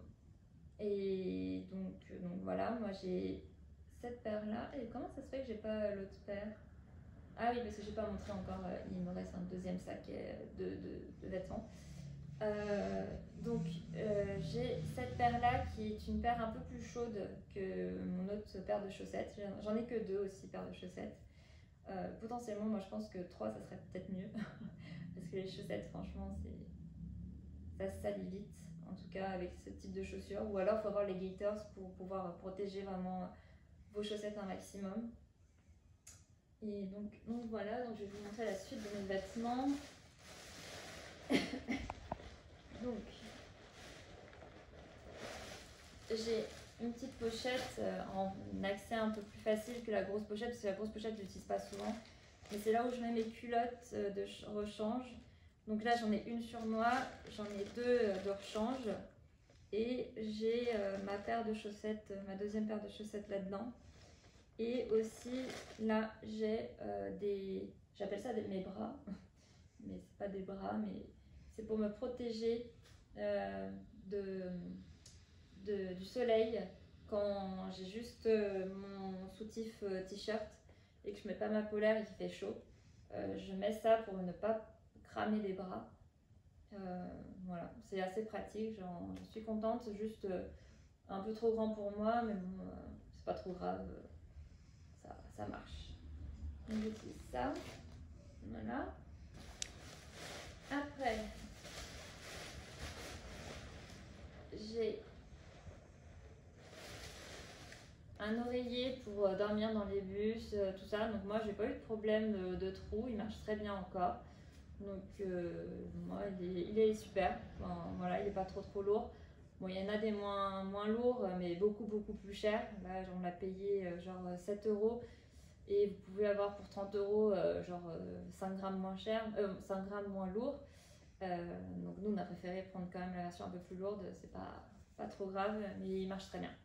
et donc, donc voilà, moi j'ai cette paire là et comment ça se fait que j'ai pas l'autre paire? Ah oui, parce que j'ai pas montré encore, euh, il me reste un deuxième sac de, de, de vêtements. Euh, donc euh, j'ai cette paire là qui est une paire un peu plus chaude que mon autre paire de chaussettes. J'en ai que deux aussi paires de chaussettes. Euh, potentiellement, moi je pense que trois ça serait peut-être mieux parce que les chaussettes, franchement, c'est ça se salit vite, en tout cas avec ce type de chaussures. Ou alors il faut avoir les gaiters pour pouvoir protéger vraiment vos chaussettes un maximum. Et donc, donc voilà, donc je vais vous montrer la suite de mes vêtements. Donc, j'ai une petite pochette euh, en accès un peu plus facile que la grosse pochette, parce que la grosse pochette je l'utilise pas souvent. Mais c'est là où je mets mes culottes euh, de rechange. Donc là j'en ai une sur moi, j'en ai deux euh, de rechange. Et j'ai euh, ma paire de chaussettes, ma deuxième paire de chaussettes là-dedans. Et aussi là j'ai euh, des, j'appelle ça des, mes bras, mais c'est pas des bras, mais c'est pour me protéger euh, de, de, du soleil quand j'ai juste euh, mon soutif euh, t-shirt et que je mets pas ma polaire et qu'il fait chaud. Euh, je mets ça pour ne pas cramer les bras. Euh, voilà, c'est assez pratique, j'en suis contente, c'est juste euh, un peu trop grand pour moi, mais bon, euh, c'est pas trop grave, ça, ça marche. Donc j'utilise ça, voilà. Après, j'ai un un oreiller pour euh, dormir dans les bus, euh, tout ça. Donc moi, j'ai pas eu de problème de, de trou, il marche très bien encore. Donc euh, moi, il est, il est super. Enfin, voilà, il est pas trop trop lourd. Bon, il y en a des moins, moins lourds, mais beaucoup beaucoup plus chers. Là, on l'a payé euh, genre sept euros. Et vous pouvez avoir pour trente euros, euh, genre euh, cinq grammes moins cher, euh, cinq grammes moins lourd. Euh, donc nous, on a préféré prendre quand même la version un peu plus lourde. C'est pas, pas trop grave, mais il marche très bien.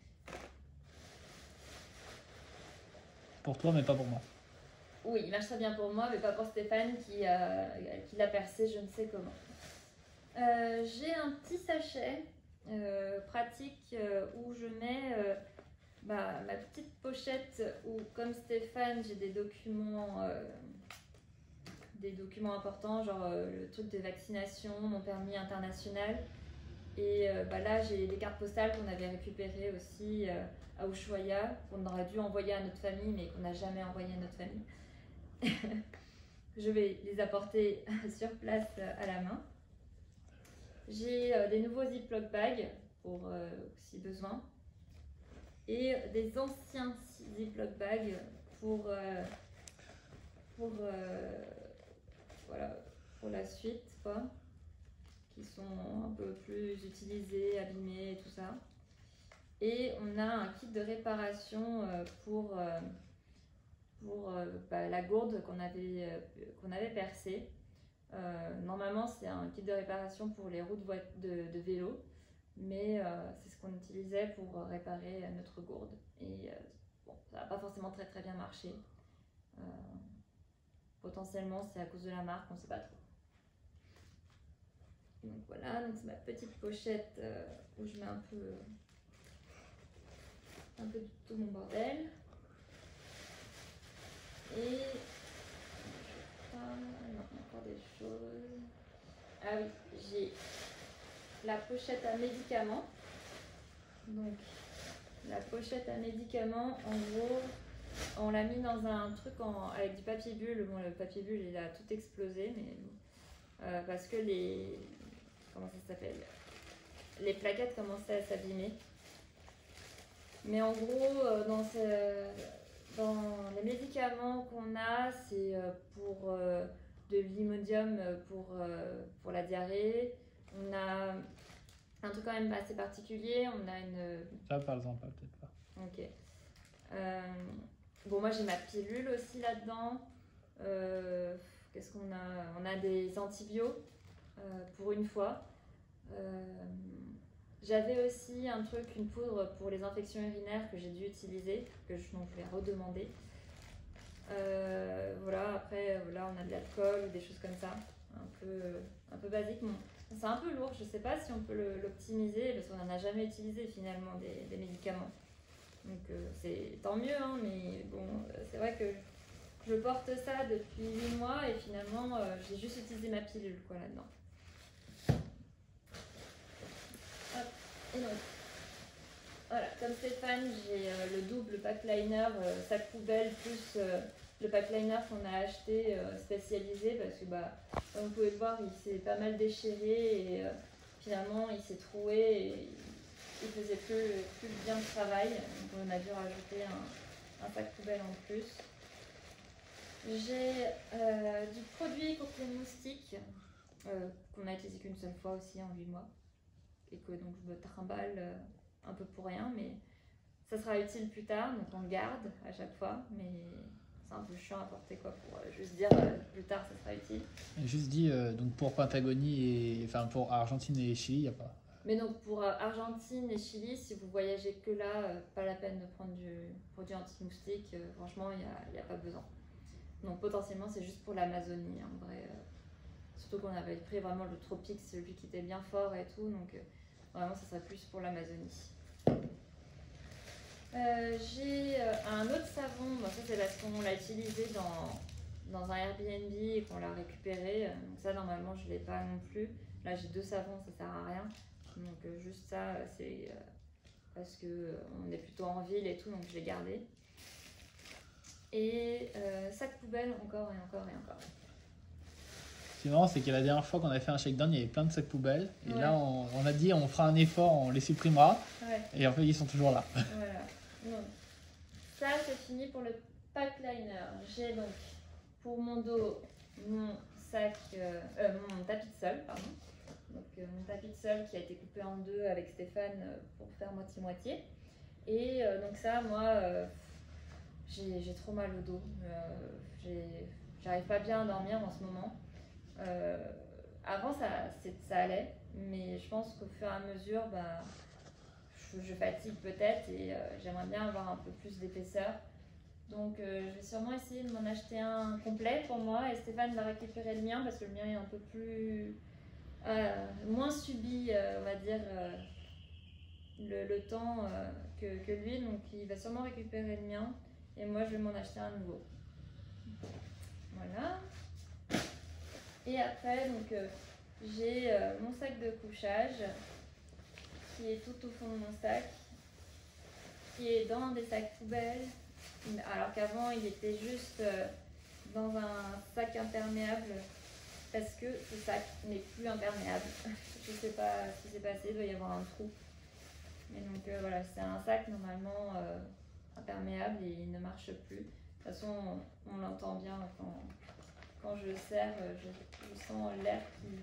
Pour toi, mais pas pour moi. Oui, il marche très bien pour moi, mais pas pour Stéphane qui, euh, qui l'a percé je ne sais comment. Euh, j'ai un petit sachet euh, pratique euh, où je mets euh, bah, ma petite pochette où, comme Stéphane, j'ai des documents, euh, des documents importants, genre euh, le truc de vaccination, mon permis international. Et euh, bah, là, j'ai des cartes postales qu'on avait récupérées aussi euh, à Ushuaia, qu'on aurait dû envoyer à notre famille, mais qu'on n'a jamais envoyé à notre famille. Je vais les apporter sur place à la main. J'ai euh, des nouveaux Ziploc bags pour euh, si besoin. Et des anciens Ziploc bags pour, euh, pour, euh, voilà, pour la suite, quoi, qui sont un peu plus utilisés, abîmés et tout ça. Et on a un kit de réparation euh, pour, euh, pour euh, bah, la gourde qu'on avait, euh, qu'on avait percée. Euh, normalement, c'est un kit de réparation pour les roues de, de, de vélo, mais euh, c'est ce qu'on utilisait pour euh, réparer notre gourde. Et euh, bon, ça n'a pas forcément très très bien marché. Euh, potentiellement, c'est à cause de la marque, on ne sait pas trop. Donc voilà, donc c'est ma petite pochette euh, où je mets un peu, un peu de tout mon bordel. Et ah, non, encore des choses. Ah oui, j'ai la pochette à médicaments. Donc, la pochette à médicaments, en gros, on l'a mis dans un truc en, avec du papier bulle. Bon, le papier bulle, il a tout explosé, mais euh, parce que les. Comment ça s'appelle? Les plaquettes commençaient à s'abîmer. Mais en gros, euh, dans, ce, dans les médicaments qu'on a, c'est euh, pour euh, de l'imodium pour, euh, pour la diarrhée. On a un truc quand même assez particulier. On a une. Ça, par exemple, peut-être pas. Ok. Euh, bon, moi j'ai ma pilule aussi là-dedans. Euh, Qu'est-ce qu'on a? On a des antibiotiques euh, pour une fois. Euh, J'avais aussi un truc, une poudre pour les infections urinaires que j'ai dû utiliser, que je, donc, je vais redemander. Euh, voilà, après, là on a de l'alcool ou des choses comme ça, un peu, un peu basique. Bon, c'est un peu lourd, je sais pas si on peut l'optimiser parce qu'on n'en a jamais utilisé finalement des, des médicaments. Donc euh, c'est tant mieux, hein, mais bon, c'est vrai que je porte ça depuis huit mois et finalement euh, j'ai juste utilisé ma pilule quoi là-dedans. Hop, et donc, voilà, comme Stéphane, j'ai euh, le double pack liner, euh, sac poubelle, plus euh, le pack liner qu'on a acheté euh, spécialisé parce que, bah, comme vous pouvez le voir, il s'est pas mal déchiré et euh, finalement il s'est troué et il faisait plus, plus bien le travail. Donc on a dû rajouter un, un sac poubelle en plus. J'ai euh, du produit contre les moustiques euh, qu'on a utilisé qu'une seule fois aussi en huit mois. Et que donc je me trimballe euh, un peu pour rien, mais ça sera utile plus tard, donc on le garde à chaque fois, mais c'est un peu chiant à porter quoi, pour euh, juste dire euh, plus tard ça sera utile. Et juste dit, euh, donc pour Patagonie et enfin pour Argentine et Chili, il n'y a pas. Mais donc pour euh, Argentine et Chili, si vous voyagez que là, euh, pas la peine de prendre du produit anti-moustique, euh, franchement il n'y a, y a pas besoin. Donc potentiellement c'est juste pour l'Amazonie en vrai. Euh, surtout qu'on avait pris vraiment le tropique, celui qui était bien fort et tout, donc euh, vraiment ça serait plus pour l'Amazonie. Euh, j'ai euh, un autre savon, bon, ça c'est parce qu'on l'a utilisé dans, dans un Airbnb et qu'on l'a récupéré, donc ça normalement je ne l'ai pas non plus. Là j'ai deux savons, ça sert à rien, donc euh, juste ça c'est euh, parce qu'on euh, est plutôt en ville et tout, donc je l'ai gardé. Et euh, sac poubelle encore et encore et encore. Ce qui est marrant, c'est que la dernière fois qu'on a fait un shakedown, il y avait plein de sacs poubelles. Et ouais. là, on, on a dit on fera un effort, on les supprimera. Ouais. Et en fait, ils sont toujours là. Voilà. Donc, ça c'est fini pour le pack liner. J'ai donc pour mon dos mon sac, euh, euh, mon tapis de sol, pardon. Donc euh, mon tapis de sol qui a été coupé en deux avec Stéphane euh, pour faire moitié-moitié. Et euh, donc ça, moi, euh, j'ai trop mal au dos. Euh, J'arrive pas bien à dormir en ce moment. Euh, avant, ça, ça allait, mais je pense qu'au fur et à mesure, bah, je, je fatigue peut-être et euh, j'aimerais bien avoir un peu plus d'épaisseur. Donc euh, je vais sûrement essayer de m'en acheter un complet pour moi et Stéphane va récupérer le mien parce que le mien est un peu plus euh, moins subi, euh, on va dire, euh, le, le temps euh, que, que lui. Donc il va sûrement récupérer le mien et moi je vais m'en acheter un nouveau. Voilà. Et après, donc euh, j'ai euh, mon sac de couchage qui est tout au fond de mon sac, qui est dans des sacs poubelles, alors qu'avant il était juste euh, dans un sac imperméable parce que ce sac n'est plus imperméable. Je ne sais pas ce qui s'est passé, il doit y avoir un trou. Et donc euh, voilà, c'est un sac normalement euh, imperméable et il ne marche plus. De toute façon, on, on l'entend bien quand, quand je serre, je, je sens l'air qui,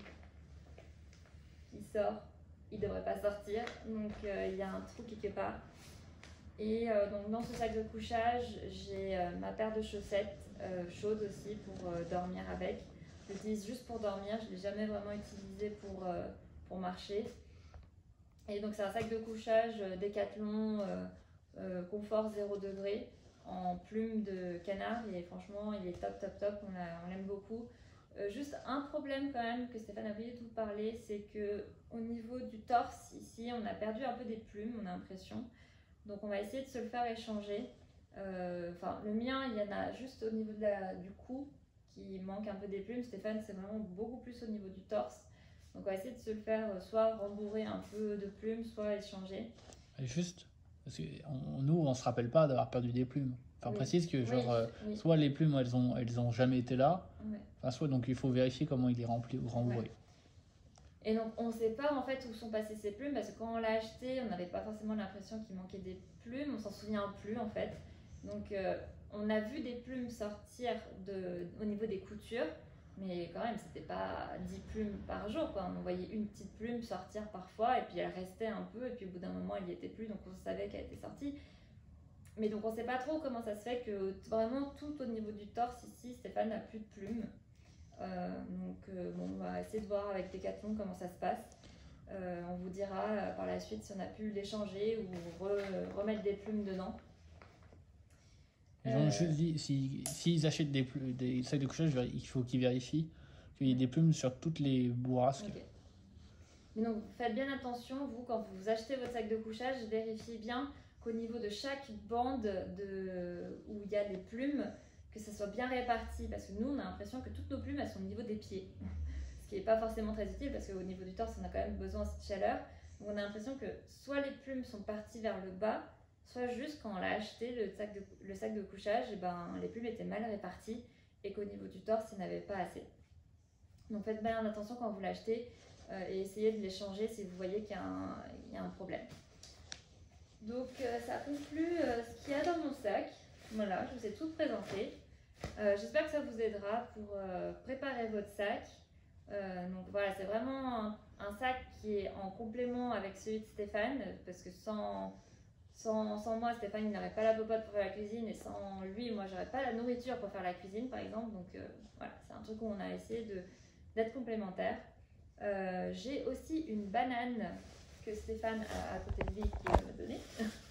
qui sort. Il ne devrait pas sortir, donc euh, il y a un trou quelque part. Et euh, donc dans ce sac de couchage, j'ai euh, ma paire de chaussettes euh, chaudes aussi pour euh, dormir avec. Je l'utilise juste pour dormir, je ne l'ai jamais vraiment utilisé pour, euh, pour marcher. Et donc c'est un sac de couchage euh, Décathlon euh, euh, confort zéro degré en plume de canard et franchement il est top top top, on l'aime beaucoup. Euh, juste un problème quand même que Stéphane a oublié de vous parler, c'est que au niveau du torse ici on a perdu un peu des plumes, on a l'impression. Donc on va essayer de se le faire échanger. Euh, enfin le mien il y en a juste au niveau de la, du cou qui manque un peu des plumes. Stéphane c'est vraiment beaucoup plus au niveau du torse. Donc on va essayer de se le faire euh, soit rembourrer un peu de plumes, soit échanger. Et juste, parce que on, nous on se rappelle pas d'avoir perdu des plumes. Enfin, on Oui. précise que genre, Oui, euh, oui. soit les plumes elles ont, elles ont jamais été là, Ouais. enfin, soit donc il faut vérifier comment il est rempli ou rembourré. Ouais. Et donc on ne sait pas en fait où sont passées ces plumes parce que quand on l'a acheté, on n'avait pas forcément l'impression qu'il manquait des plumes, on s'en souvient plus en fait. Donc euh, on a vu des plumes sortir de, au niveau des coutures, mais quand même c'était pas dix plumes par jour quoi. On voyait une petite plume sortir parfois et puis elle restait un peu et puis au bout d'un moment il n'y était plus donc on savait qu'elle était sortie. Mais donc on ne sait pas trop comment ça se fait que vraiment tout au niveau du torse ici, Stéphane n'a plus de plumes. Euh, donc euh, bon, on va essayer de voir avec Décathlon comment ça se passe. Euh, on vous dira euh, par la suite si on a pu l'échanger ou re, remettre des plumes dedans. Ils ont juste dit, si, s'ils achètent des, des sacs de couchage, il faut qu'ils vérifient qu'il y ait des plumes sur toutes les bourrasques. Okay. Mais donc faites bien attention, vous, quand vous achetez votre sac de couchage, vérifiez bien qu'au niveau de chaque bande de, où il y a des plumes, que ça soit bien réparti, parce que nous on a l'impression que toutes nos plumes elles sont au niveau des pieds, ce qui n'est pas forcément très utile parce qu'au niveau du torse on a quand même besoin aussi de chaleur. Donc on a l'impression que soit les plumes sont parties vers le bas, soit juste quand on l'a acheté le sac de, le sac de couchage, et ben, les plumes étaient mal réparties et qu'au niveau du torse il n'y en avait pas assez. Donc faites bien attention quand vous l'achetez euh, et essayez de l'échanger si vous voyez qu'il y, y a un problème. Donc euh, ça conclut euh, ce qu'il y a dans mon sac. Voilà, je vous ai tout présenté. Euh, J'espère que ça vous aidera pour euh, préparer votre sac. Euh, donc voilà, c'est vraiment un, un sac qui est en complément avec celui de Stéphane, parce que sans, sans, sans moi, Stéphane il n'aurait pas la popote pour faire la cuisine, et sans lui, moi j'aurais pas la nourriture pour faire la cuisine par exemple. Donc euh, voilà, c'est un truc où on a essayé d'être complémentaires. Euh, J'ai aussi une banane que Stéphane a à côté de lui qui va me donner.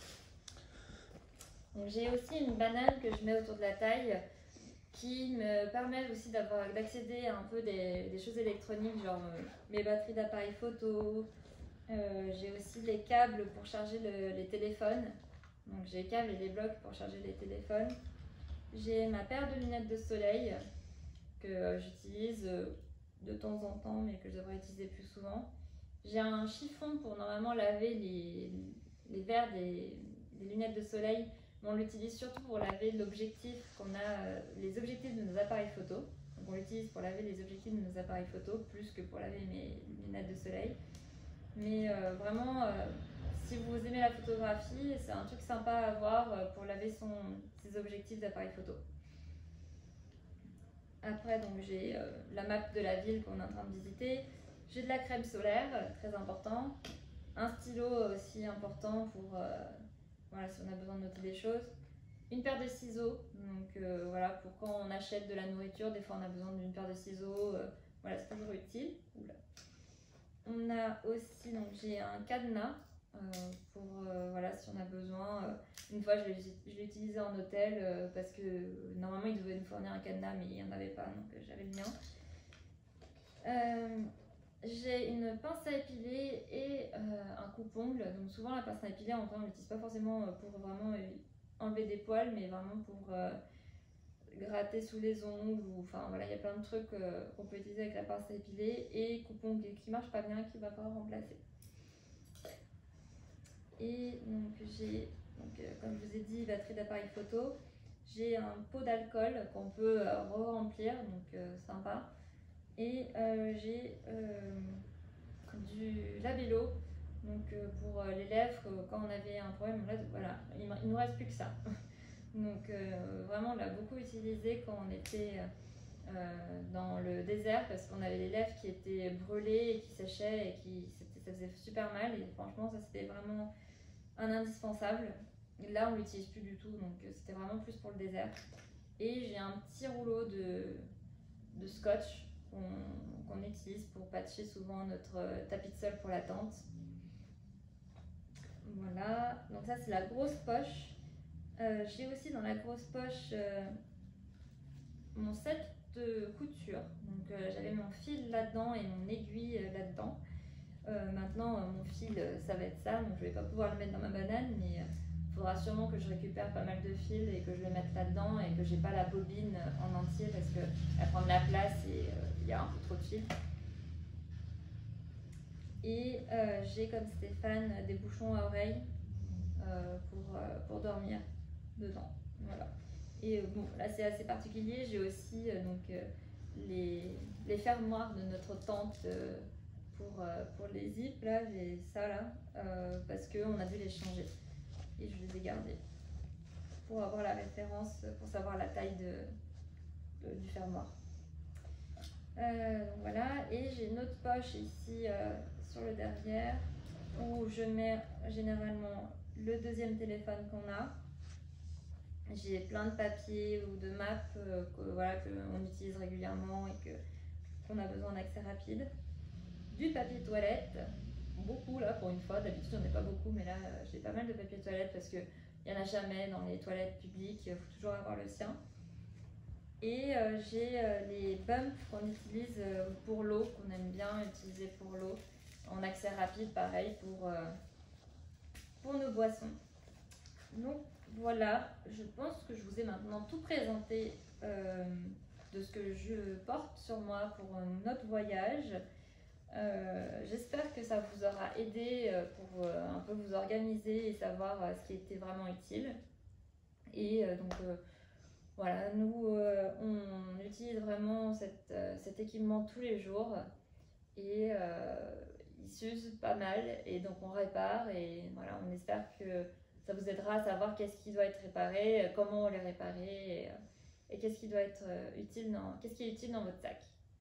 J'ai aussi une banane que je mets autour de la taille qui me permet aussi d'accéder à un peu des, des choses électroniques, genre euh, mes batteries d'appareil photo. Euh, j'ai aussi les câbles pour charger le, les téléphones. Donc j'ai les câbles et les blocs pour charger les téléphones. J'ai ma paire de lunettes de soleil que euh, j'utilise euh, de temps en temps mais que je devrais utiliser plus souvent. J'ai un chiffon pour normalement laver les, les verres des, des lunettes de soleil. On l'utilise surtout pour laver l'objectif qu'on a, euh, les objectifs de nos appareils photo. Donc on l'utilise pour laver les objectifs de nos appareils photo plus que pour laver mes lunettes de soleil. Mais euh, vraiment, euh, si vous aimez la photographie, c'est un truc sympa à avoir pour laver son, ses objectifs d'appareil photo. Après, donc j'ai euh, la map de la ville qu'on est en train de visiter. J'ai de la crème solaire, très important. Un stylo aussi important pour, euh, voilà, si on a besoin de noter des choses. Une paire de ciseaux, donc euh, voilà, pour quand on achète de la nourriture, des fois on a besoin d'une paire de ciseaux, euh, voilà, c'est toujours utile. Oula. On a aussi, donc j'ai un cadenas, euh, pour, euh, voilà, si on a besoin. Euh, une fois, je l'ai utilisé en hôtel, euh, parce que normalement, ils devaient nous fournir un cadenas, mais il n'y en avait pas, donc euh, j'avais le mien. Euh, j'ai une pince à épiler et euh, un coupe-ongle. Donc souvent, la pince à épiler, en vrai, on l'utilise pas forcément pour vraiment euh, enlever des poils, mais vraiment pour euh, gratter sous les ongles. Ou, enfin, voilà, il y a plein de trucs euh, qu'on peut utiliser avec la pince à épiler. Et coupe-ongle qui marche pas bien, qui va pas remplacer. Et donc j'ai, donc, euh, comme je vous ai dit, batterie d'appareil photo. J'ai un pot d'alcool qu'on peut euh, re-remplir, donc euh, sympa. Et euh, j'ai euh, du labello, donc euh, pour euh, les lèvres, euh, quand on avait un problème, là, voilà, il ne nous reste plus que ça. Donc euh, vraiment, on l'a beaucoup utilisé quand on était euh, dans le désert, parce qu'on avait les lèvres qui étaient brûlées et qui séchaient et qui, ça faisait super mal. Et franchement, ça c'était vraiment un indispensable. Et là, on l'utilise plus du tout, donc euh, c'était vraiment plus pour le désert. Et j'ai un petit rouleau de, de scotch qu'on qu'on utilise pour patcher souvent notre euh, tapis de sol pour la tente. Voilà, donc ça c'est la grosse poche. Euh, j'ai aussi dans la grosse poche euh, mon set de couture. Donc euh, j'avais mon fil là-dedans et mon aiguille euh, là-dedans. Euh, maintenant euh, mon fil euh, ça va être ça, donc je vais pas pouvoir le mettre dans ma banane, mais il euh, faudra sûrement que je récupère pas mal de fils et que je le mette là-dedans et que j'ai pas la bobine en entier parce qu'elle prend de la place et il euh, y a un peu trop de fils. Et euh, j'ai comme Stéphane des bouchons à oreilles euh, pour, euh, pour dormir dedans. Voilà. Et euh, bon, là c'est assez particulier. J'ai aussi euh, donc, euh, les, les fermoirs de notre tente euh, pour, euh, pour les zips. Là, j'ai ça là, euh, parce qu'on a dû les changer. Et je les ai gardés pour avoir la référence, pour savoir la taille de, de, du fermoir. Euh, donc voilà, et j'ai une autre poche ici euh, sur le derrière où je mets généralement le deuxième téléphone qu'on a. J'ai plein de papiers ou de maps euh, que, voilà, qu'on utilise régulièrement et que, qu'on a besoin d'accès rapide. Du papier toilette, beaucoup là pour une fois, d'habitude j'en ai pas beaucoup, mais là euh, j'ai pas mal de papier toilette parce qu'il n'y en a jamais dans les toilettes publiques, il faut toujours avoir le sien. Et euh, j'ai euh, les bumps qu'on utilise euh, pour l'eau, qu'on aime bien utiliser pour l'eau, en accès rapide, pareil, pour, euh, pour nos boissons. Donc voilà, je pense que je vous ai maintenant tout présenté euh, de ce que je porte sur moi pour notre voyage. Euh, J'espère que ça vous aura aidé pour euh, un peu vous organiser et savoir euh, ce qui était vraiment utile. Et euh, donc... Euh, Voilà, nous, euh, on utilise vraiment cette, euh, cet équipement tous les jours et euh, il s'use pas mal et donc on répare et voilà, on espère que ça vous aidera à savoir qu'est-ce qui doit être réparé, comment on les réparer et, et qu'est-ce qui doit être utile dans, qu'est-ce qui est utile dans votre sac.